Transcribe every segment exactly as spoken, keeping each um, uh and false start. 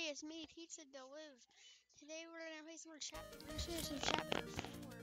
Hey, it's me, Pizza Deliv. Today we're gonna play some more chapter. We're gonna finish some chapter four.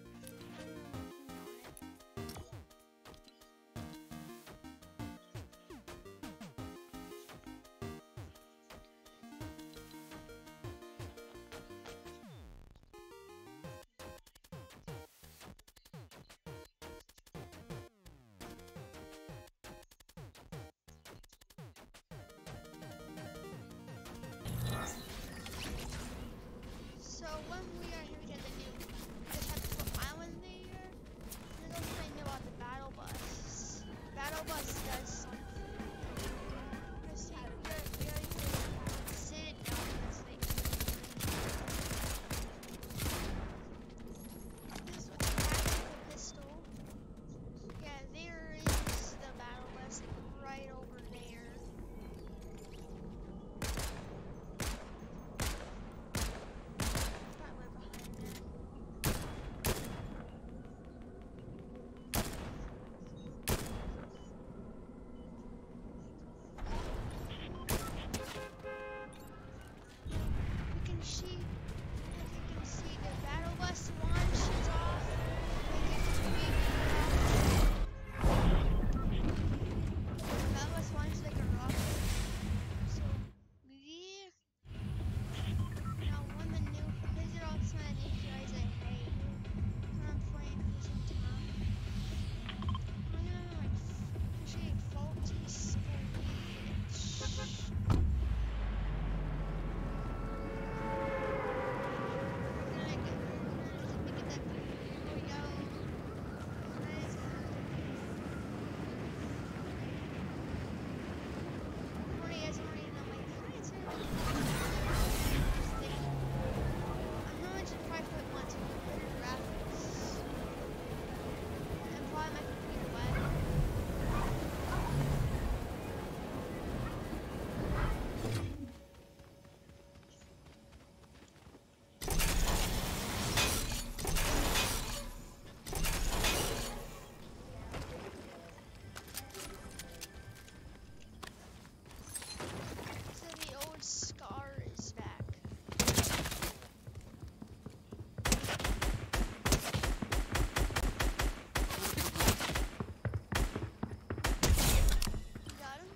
So when we are here, we get the new the chapter four island there. There's also something new about the battle bus. The battle bus does something. You see, we are we are here. Sit it down. Let's like this with the tactical pistol. Yeah, there is the battle bus right over there. Probably behind that. You can see, as you can see, the battle bus launches off. The battle bus launches like a rocket. So, yeah. Now, when the new, these are all some of the new guys I hate. When I'm playing these in time. I'm gonna like appreciate faulty speech. So the old scar is back. You got him?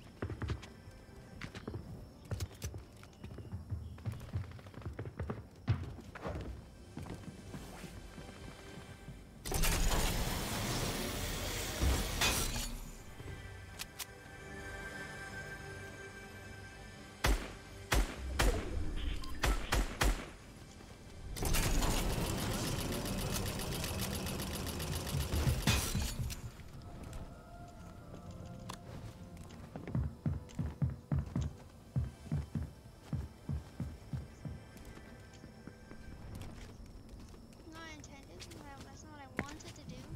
Not intended. Well, that's not what I wanted to do.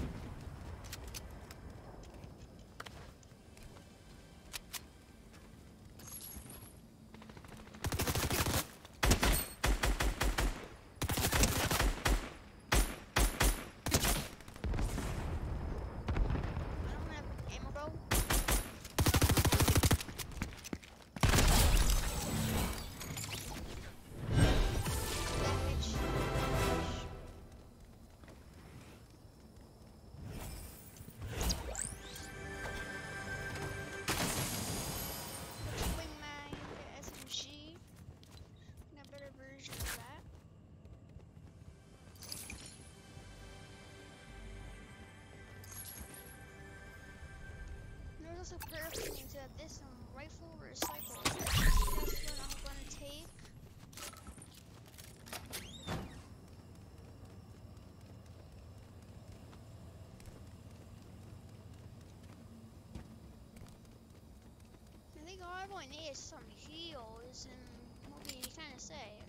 I don't have ammo, bro. That bitch. Wingman, the S M G. A better version of that. There's also perfect to have this um, rifle recycle. That's what I'm gonna take. I think all I want is some heals and what can you kind of say?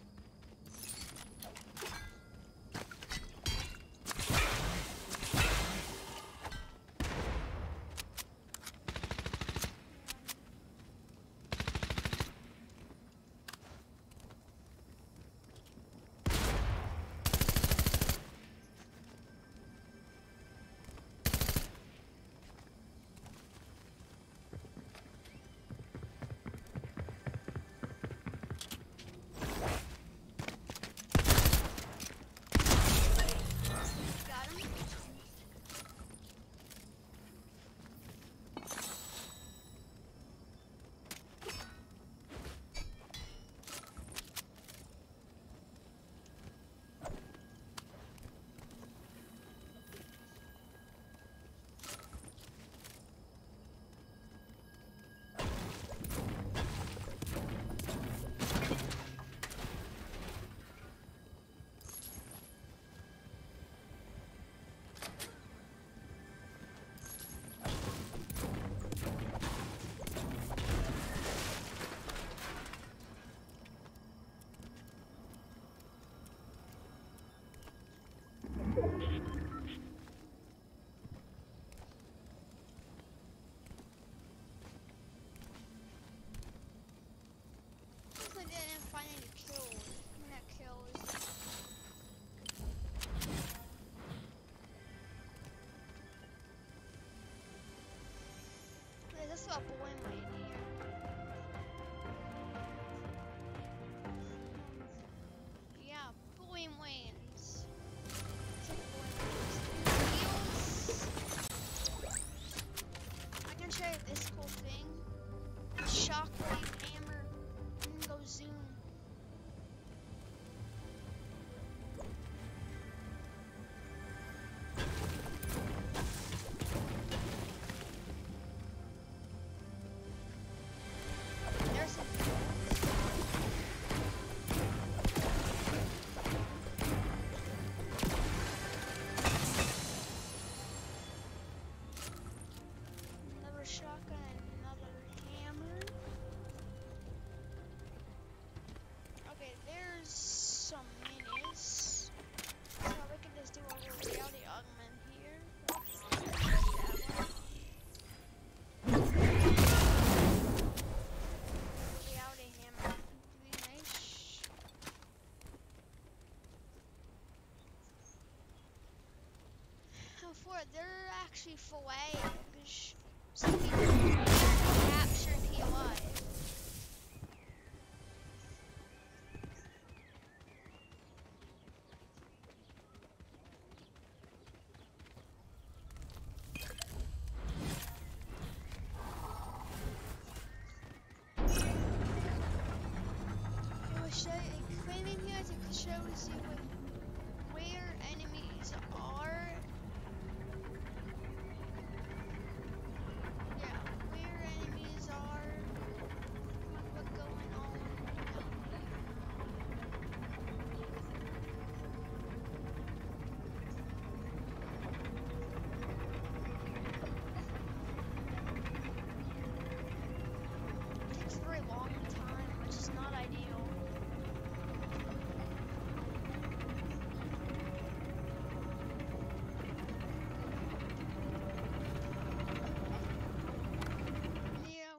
also a boy mine here. Yeah, boy mines. It's like boy mines. Wheels. I can show you this cool thing. Shockwave hammer. And then go zoom. There's some another shotgun and another hammer. Okay, there's some minis. So we can just do a little reality augment here. Reality hammer. Really nice. Oh, for they're actually fillets. Some people capture P O I. It will show you, claiming here it shows you where enemies are. Yeah, where enemies are. What's going on down here. It takes a very long time, which is not ideal. Yeah.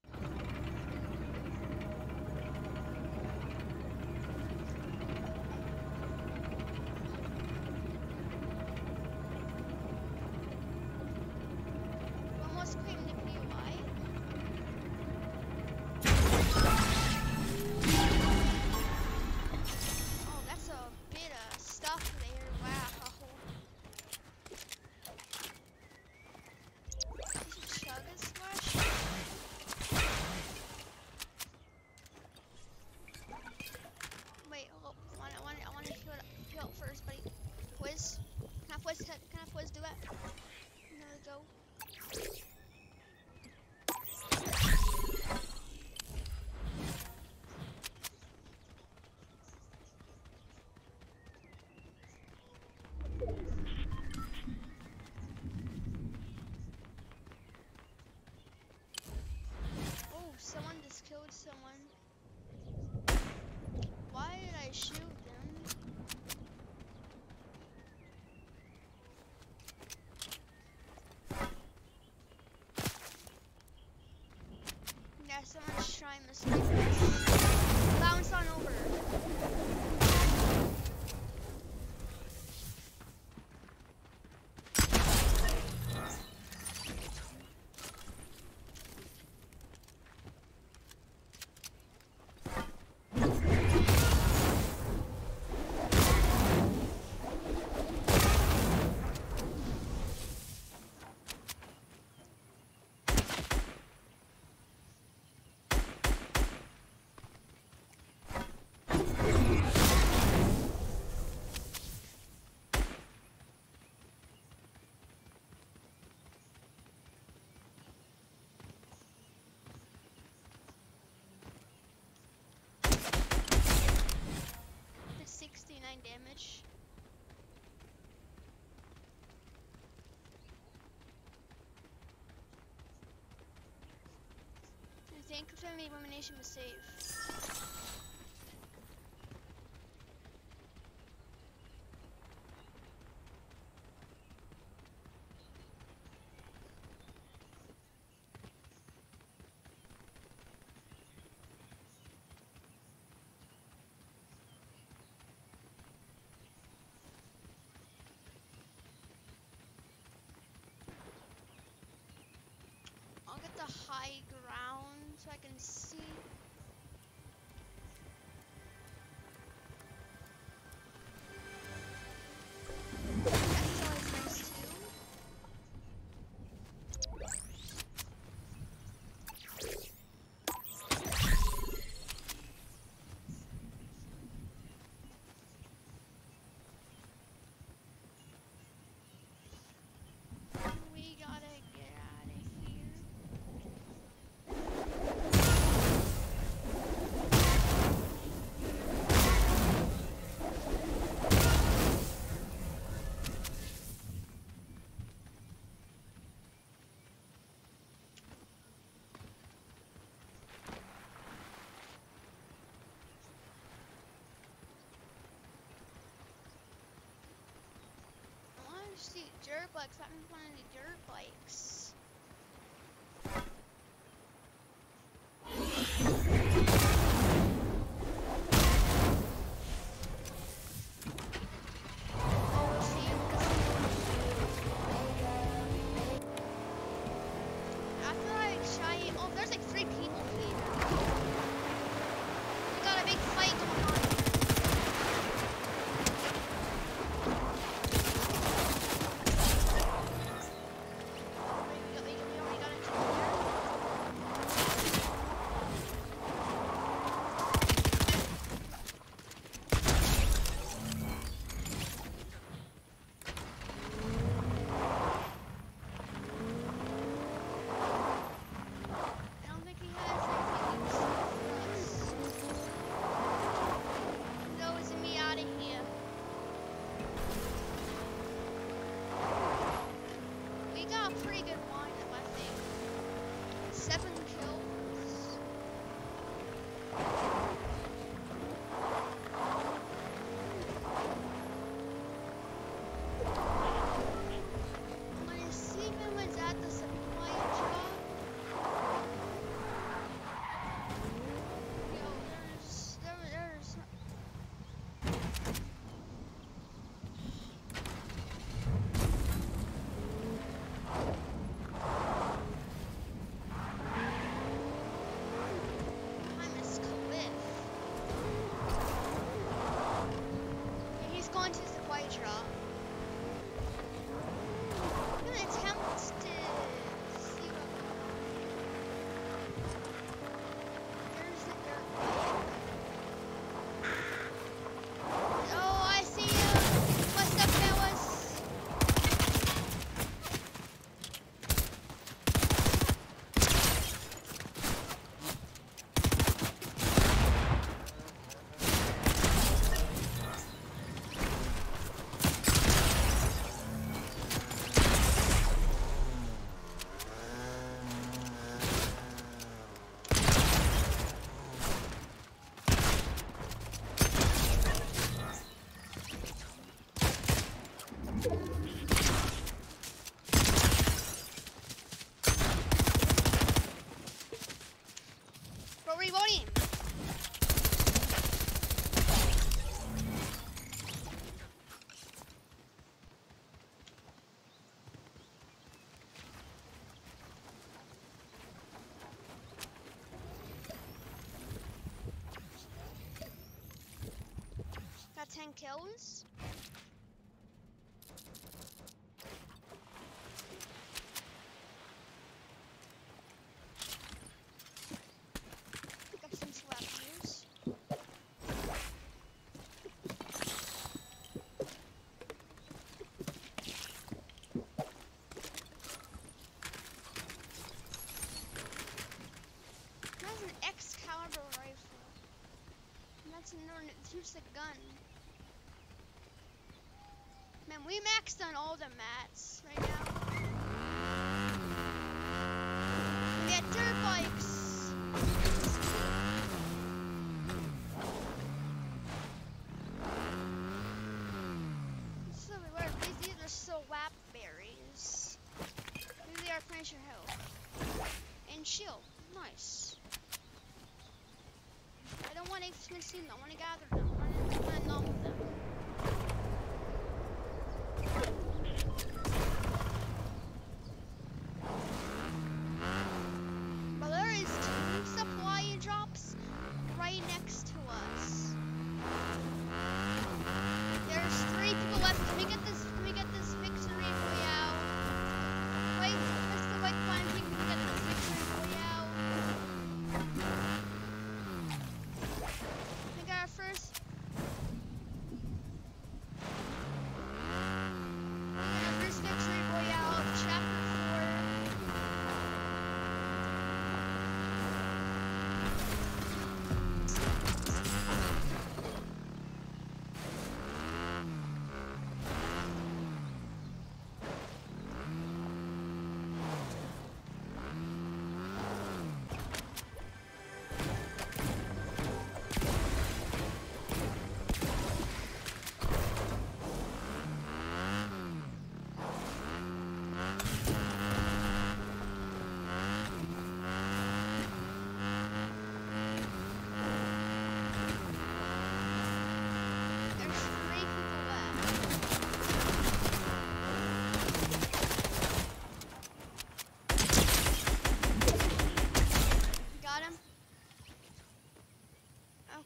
We almost claimed the P O I. Oh, that's a bit of stuff there. Wow. You should chug a squash. Wait, hold up. I want, I want, I want to heal it, heal it first, buddy. Quiz. Can I quiz? Can I quiz do it? There we go. Oh, someone just killed someone. Why did I shoot them? Yeah, someone's trying to snipe us. Bounce on over. sixty-nine damage. I think family elimination was safe. I'll get the high bikes. That means one of the dirt bikes. Oh, see, I feel like shy. Oh, there's like three people here. We got a big fight going on. Pretty good lineup, I think. Seven kills. I'm gonna see if anyone's at the supply drop. Yo, there's, there, there's. Going to the supply drop. I'm gonna attempt to see what there's the dirt bike. Oh, I see you. What's up, fellas? We're reloading. Got ten kills. Got some swap views. That's an Excalibur rifle. And that's another, it's just a gun. Man, we maxed on all the mats right now. We got dirt bikes. So we were, these are swap berries. These are finish your health. And shield. Nice. I don't want to see them. I want to gather them. I want to know them. Well, there is two supply drops right next to us. There's three people left. Can we get this? Can we get this victory royale? Wait, press the white button. We can get this victory royale. We got our first.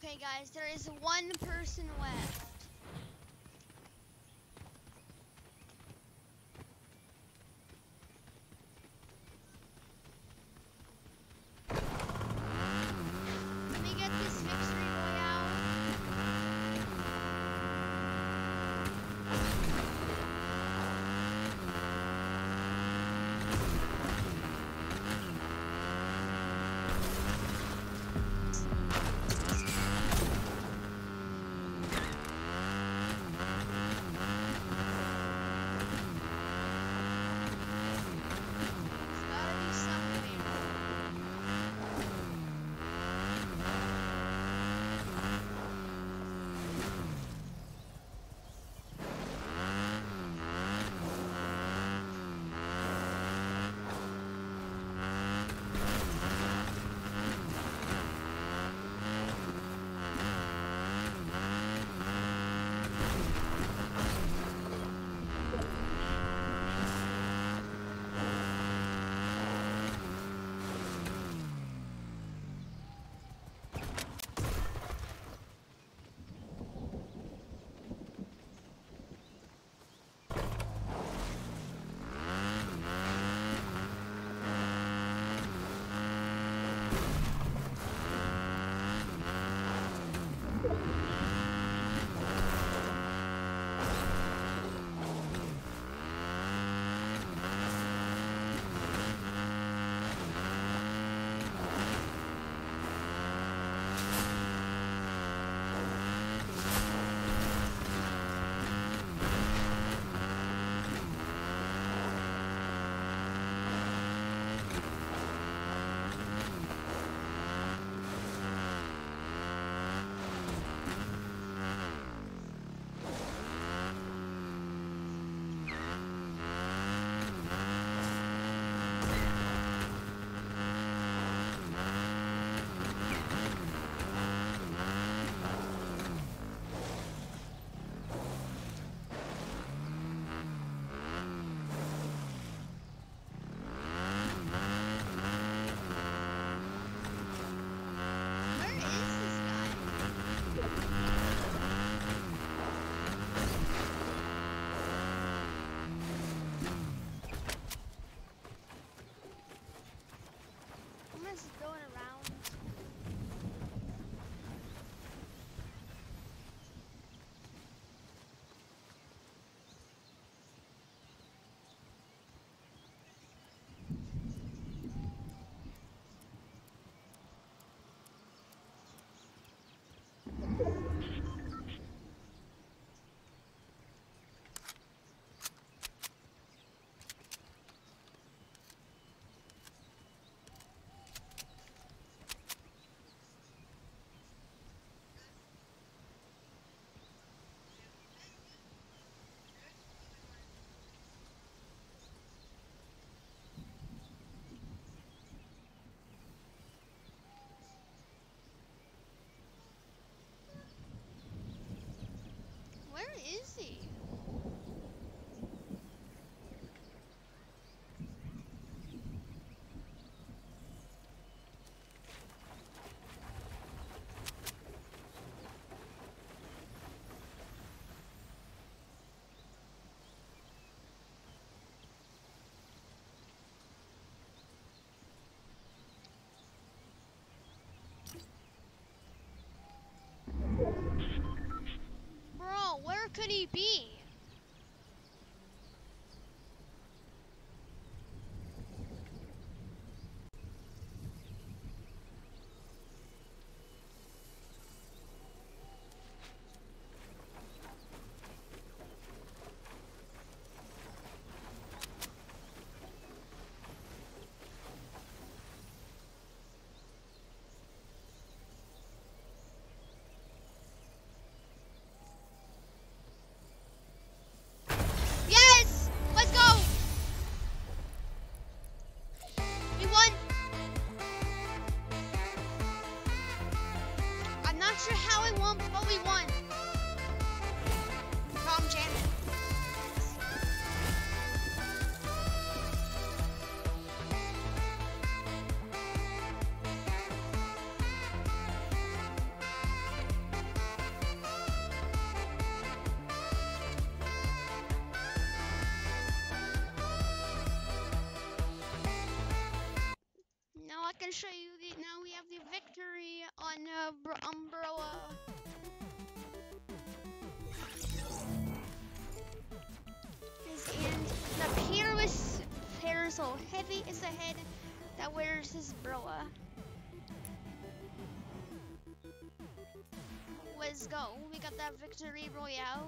Okay, guys, there is one person left. Let me get this victory royale. Going around. Where is he? Bro, where could he be? Yes! Let's go! We won! I'm not sure how we won, but we won. Tom Janet. br- umbrella. His and the peerless hair so heavy is the head that wears his umbrella. Let's go. We got that victory royale.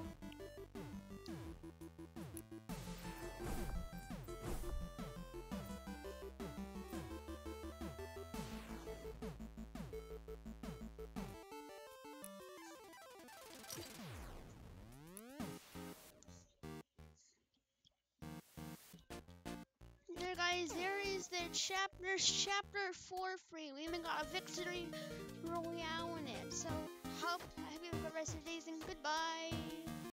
There, guys, there is the chapter, chapter four free. We even got a victory royale in it. So, hope, I hope you have a good rest of your days and goodbye.